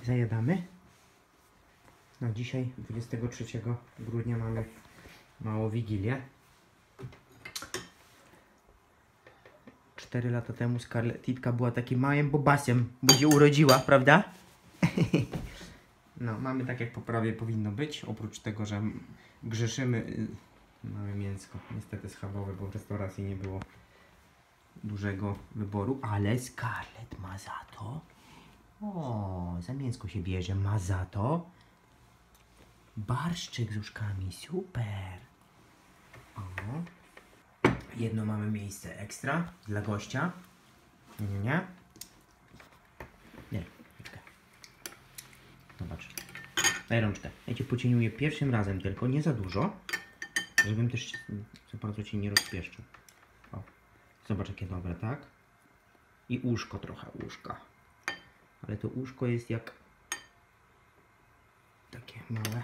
zajadamy. No dzisiaj 23 grudnia mamy małą Wigilię. 4 lata temu Scarlettitka była takim małym bobasiem, bo się urodziła, prawda? No, mamy tak jak po prawie powinno być, oprócz tego, że grzeszymy. Mamy mięsko, niestety schabowe, bo w restauracji nie było dużego wyboru, ale Scarlett ma za to, za mięsko się bierze, ma za to barszczyk z uszkami, super. O. Jedno mamy miejsce ekstra dla gościa. Nie. Poczekaj. Zobacz. Daj rączkę. Ja cię pocieniuję pierwszym razem tylko, nie za dużo, żebym też za bardzo cię nie rozpieszczył. O. Zobacz jakie dobre, tak? I uszko trochę, uszka. Ale to uszko jest jak takie małe.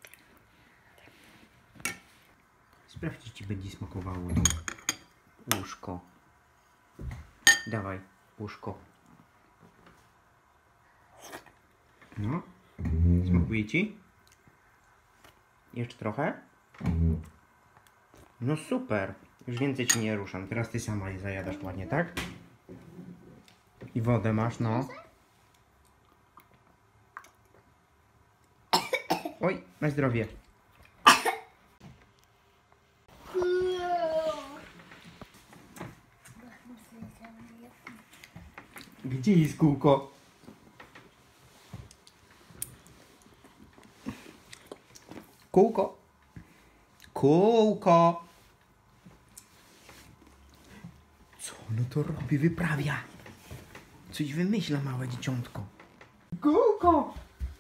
Sprawdź, czy ci będzie smakowało to uszko. Dawaj, uszko. No. Smakuje ci? Jeszcze trochę? No super. Już więcej ci nie ruszam. Teraz ty sama je zajadasz ładnie, tak? I wodę masz, no. Oj, na zdrowie. Gdzie jest kółko? Kółko. Kółko. Co ono to robi? Wyprawia. Coś wymyśla małe dzieciątko. Kółko.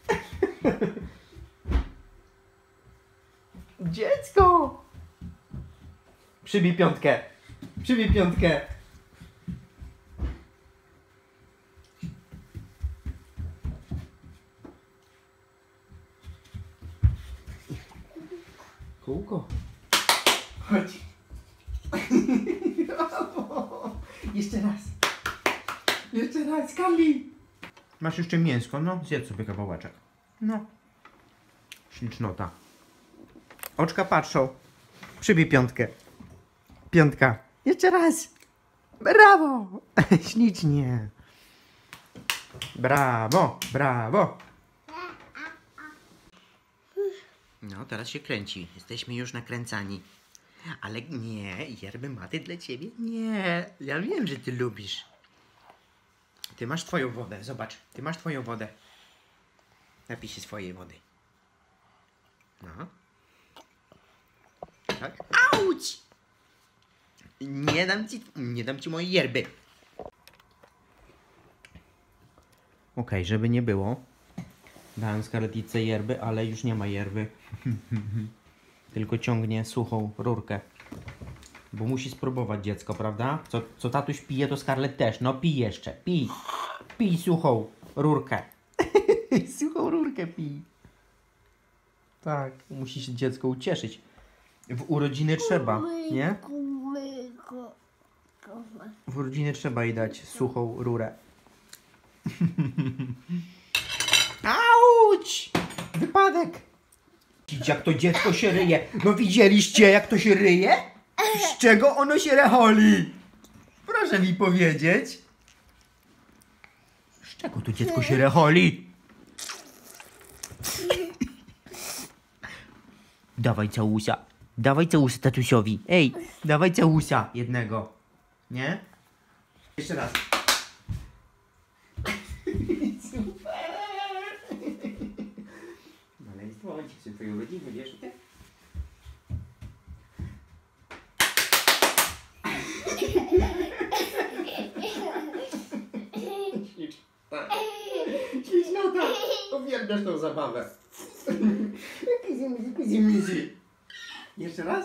Dziecko. Przybij piątkę. Przybij piątkę. Kółko. Chodź. Jeszcze raz. Jeszcze raz, Kali. Masz jeszcze mięsko, no zjedz sobie kawałeczek. No. Ślicznota. Oczka patrzą. Przybij piątkę. Piątka. Jeszcze raz. Brawo. Ślicznie. Brawo, brawo. No, teraz się kręci. Jesteśmy już nakręcani. Ale nie, yerby maty dla ciebie? Nie, ja wiem, że ty lubisz. Ty masz twoją wodę, zobacz. Ty masz twoją wodę. Napij się swojej wody. No. Tak? Auć! Nie dam ci mojej yerby. Okej, żeby nie było. Dałem Scarlettitce yerby, ale już nie ma yerby. Tylko ciągnie suchą rurkę. Bo musi spróbować dziecko, prawda? Co tatuś pije, to Scarlett też. No pij jeszcze, pij. Pij suchą rurkę. Suchą rurkę pij. Tak, musi się dziecko ucieszyć. W urodziny trzeba, nie? W urodziny trzeba jej dać suchą rurę. Auć! Wypadek! Widzicie, jak to dziecko się ryje? No widzieliście, jak to się ryje? Z czego ono się recholi? Proszę mi powiedzieć. Z czego to dziecko się recholi? Dawaj całusa. Dawaj całusa tatusiowi. Ej, dawaj całusa jednego. Nie? Jeszcze raz. Maleństwo, ci twoją rodzinę, wiesz ty? Ślicznota! Uwielbiasz tą zabawę. Mizi. Jeszcze raz?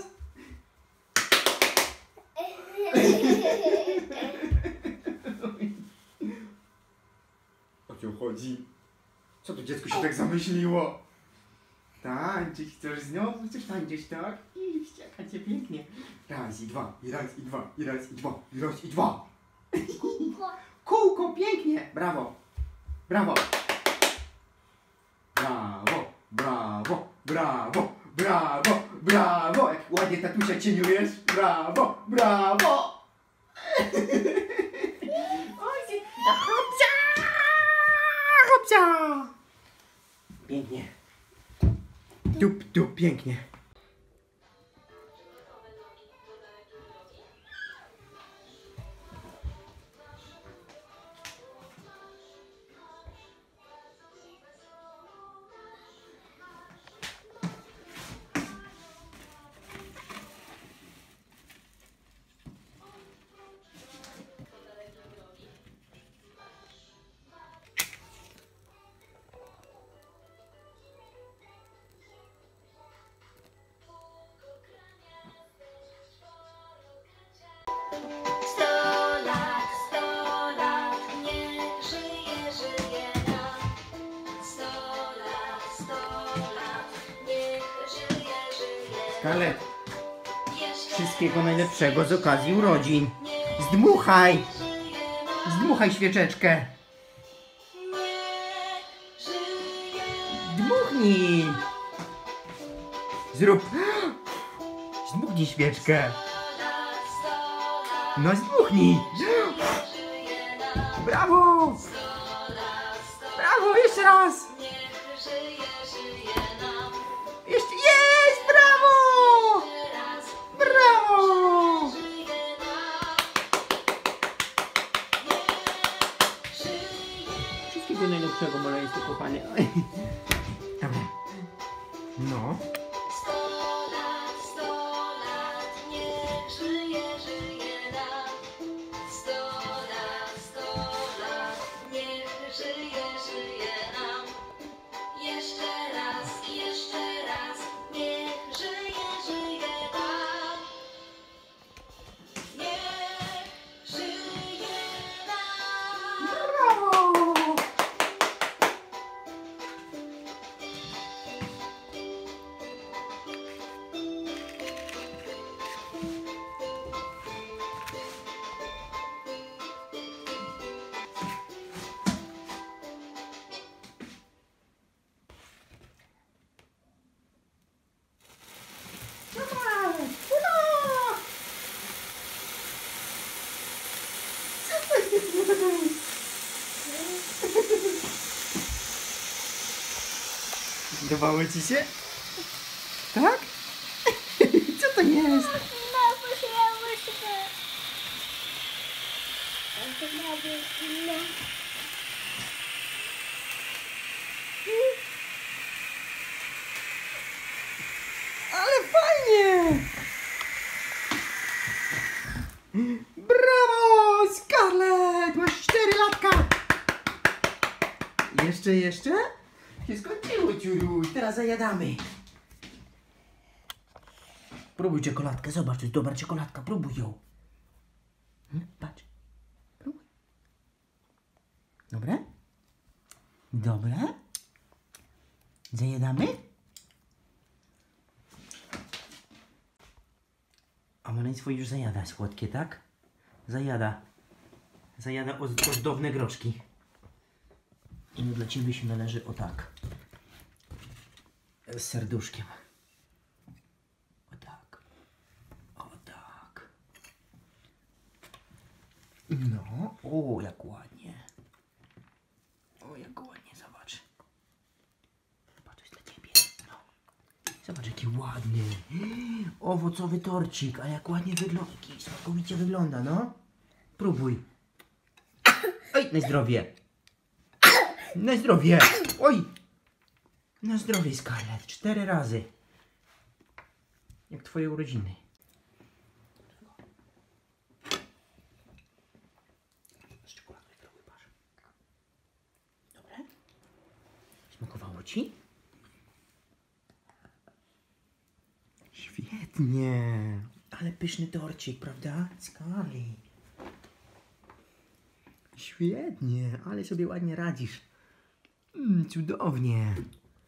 O co chodzi? Co tu dziecko się tak zamyśliło? Tańczyć chcesz z nią? Chcesz tańczyć, tak? I ściekacie pięknie. Raz i dwa, i raz i dwa, i raz i dwa, i raz i dwa. Kółko, pięknie! Brawo! Brawo! brawo, brawo, brawo. Jak ładnie tatusia cieniujesz. Brawo, brawo. Oj, hopcia, hopcia. Pięknie. Tup, pięknie. Scarlett, wszystkiego najlepszego z okazji urodzin. Zdmuchaj! Zdmuchaj świeczeczkę. Dmuchnij! Zrób... Zdmuchnij świeczkę. No zdmuchnij! Brawo! Brawo, jeszcze raz! Jeszcze, jest! Brawo! Brawo! Wszystkiego najlepszego, maleństwo kochanie. Dobra. No. Podobało ci się? Tak? Co to jest? Ale fajnie! Brawo, Scarlett! Masz 4 latka! Jeszcze? Się skończyło, ciuruś. Teraz zajadamy. Próbuj czekoladkę. Zobacz, to jest dobra czekoladka. Próbuj ją. Patrz. Próbuj. Dobre? Dobre? Zajadamy? A maleństwo już zajada słodkie, tak? Zajada ozdobne groszki. I dla ciebie się należy o tak. Z serduszkiem. O tak. O tak. No. O, jak ładnie. O, jak ładnie, zobacz. Zobacz, to jest dla ciebie. No. Zobacz, jaki ładny. Owocowy torcik, a jak ładnie wygląda. Jaki smakowicie wygląda, no. Próbuj. Oj, na zdrowie. Na zdrowie! Oj! Na zdrowie, Scarlett. 4 razy. Jak twoje urodziny. Z czekolady spróbuj, patrz. Dobre? Smakowało ci? Świetnie. Ale pyszny torcik, prawda? Scarlett. Świetnie, ale sobie ładnie radzisz. Cudownie.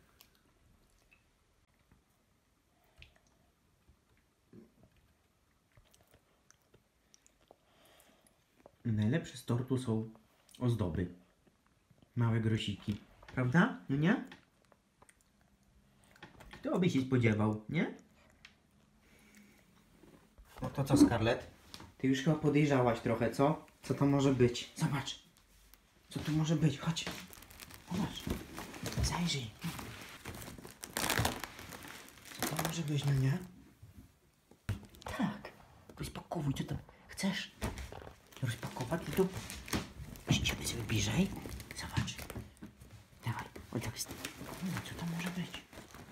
Najlepsze z tortu są ozdoby. Małe grosiki. Prawda? No nie? Kto by się spodziewał, nie? No to co, Scarlett? Ty już chyba podejrzałaś trochę, co? Co to może być? Zobacz. Co to może być? Chodź. Zobacz. Zajrzyj. Co to może być, no nie? Tak. Rozpakowuj, co tam chcesz? Rozpakować? No to idziemy sobie bliżej. Zobacz. Dawaj. Oj, tak jest. Co to może być?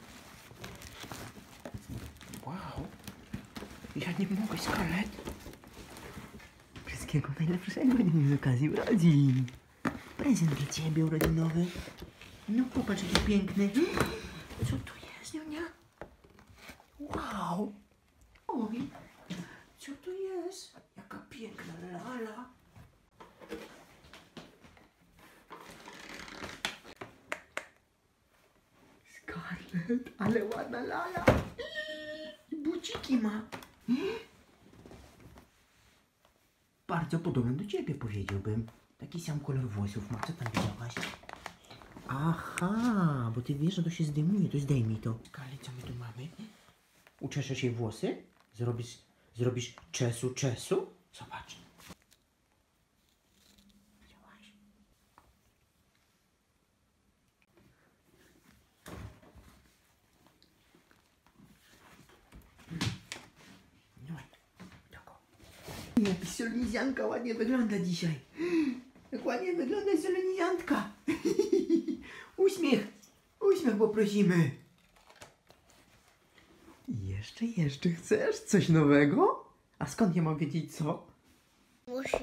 Wow. Ja nie mogę, Scarlett. Wszystkiego najlepszego z okazji urodzin. Prezent dla ciebie urodzinowy. No popatrz, jaki piękny. Co tu jest, Niunia? Wow. Oj, co tu jest? Jaka piękna lala. Scarlett, ale ładna lala. I buciki ma. Bardzo podobny do ciebie, powiedziałbym. Taki sam kolor włosów ma. Co tam widziałaś? Aha, bo ty wiesz, że to się zdejmuje, to zdejmij to. Kali, co my tu mamy? Uczeszesz jej włosy? Zrobisz czesu? Zobacz. Widziałaś? Jak solenizianka ładnie wygląda dzisiaj. Jak ładnie wygląda soleniziantka. Uśmiech poprosimy. Jeszcze chcesz coś nowego? A skąd ja mam wiedzieć co? Musi.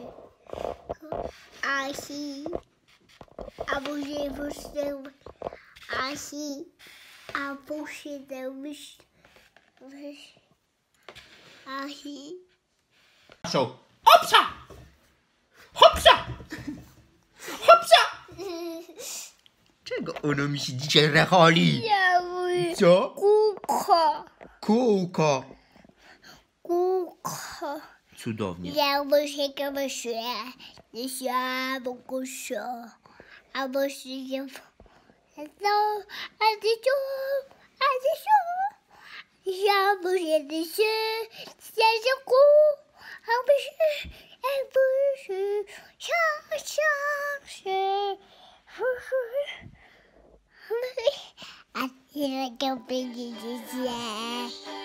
Asi. A musi wyszedł. Asi. A poszedł myśl. Asi. Hopsa! Hopsa! Hopsa! Czego ono mi się dzisiaj recholi? Co? Kółko. Cudownie. Ja muszę go się. Ja mogę się. A muszę się. Ja muszę się. A ty tego będzie dzisiaj.